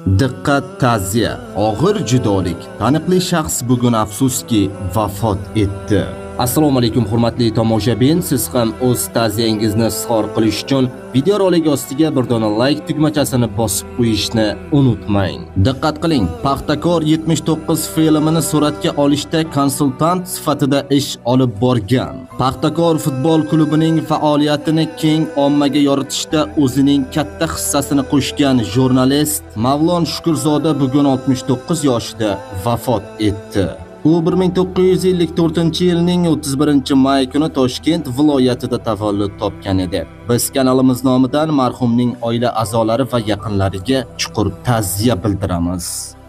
Diqqat, ta'ziya, og'ir judolik. Taniqli shaxs bugun afsuski vafot etdi. Assalomu alaykum hurmatli tomoshabin, siz ham o'z ta'ziyangizni izhor qilish uchun video rolik ostiga bir dona like tugmachasini bosib qo'yishni unutmang. Diqqat qiling, Paxtakor 79 filmini suratga olishda konsultant sifatida ish olib borgan. Paxtakor futbol klubining faoliyatini keng ommaga yoritishda o'zining katta hissasini qo'shgan jurnalist Mavlon Shukurzoda bugun 69 yoshida vafot etdi. U 1954-yilning 31-may kuni Toshkent viloyatida tavallud topgan edi. Biz kanalimiz nomidan marhumning oila a'zolari va yaqinlariga chuqur ta'ziya bildiramiz.